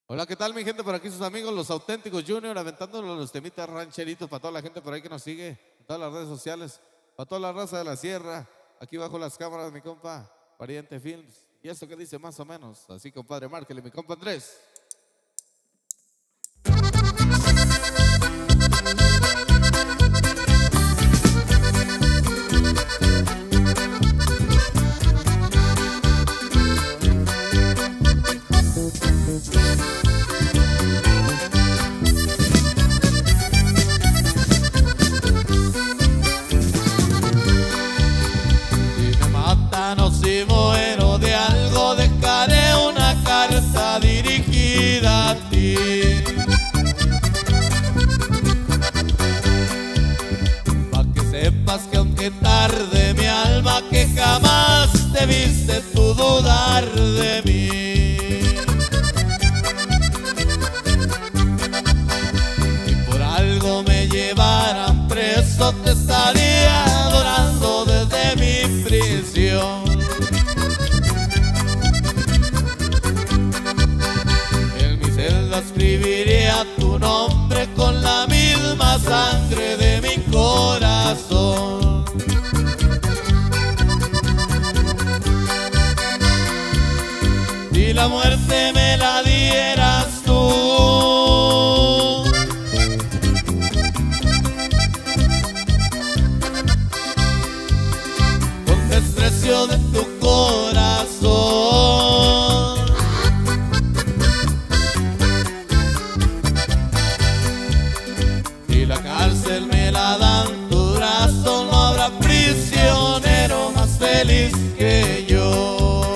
Hola, ¿qué tal mi gente? Por aquí sus amigos, los auténticos Junior, aventando los temitas rancheritos para toda la gente por ahí que nos sigue, en todas las redes sociales, para toda la raza de la sierra, aquí bajo las cámaras, mi compa, Pariente Films. Y esto que dice más o menos, así compadre, márquele, mi compa Andrés. Si muero de algo, dejaré una carta dirigida a ti. Pa' que sepas que aunque tarde mi alma, que jamás debiste tú dudar de mí. Si por algo me llevaran preso, te estaría adorando desde mi prisión. Escribiría tu nombre con la misma sangre de mi corazón. Si la muerte me la dieras tú, con desprecio de tu corazón, la cárcel me la dan tu brazo, no habrá prisionero más feliz que yo.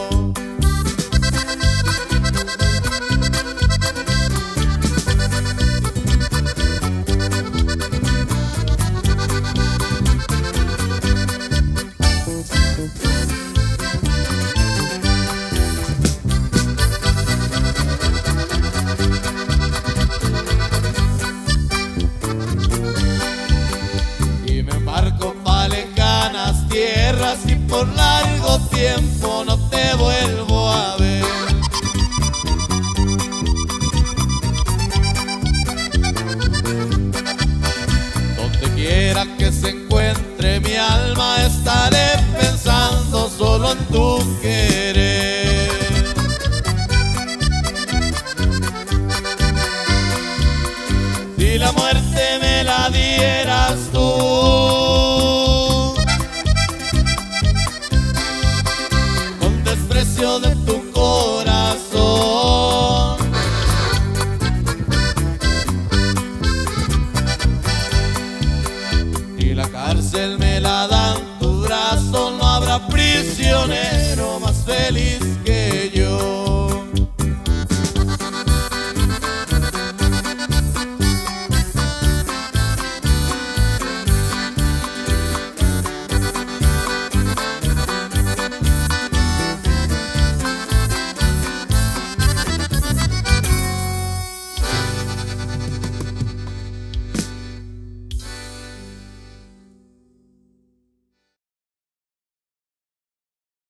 Tierras y por largo tiempo no te vuelvo a ver. Donde quiera que se encuentre mi alma, estaré pensando solo en tu querer. Si la muerte me la dieras tú, de tu corazón, y la cárcel me la dan tu brazo, no habrá prisionero más feliz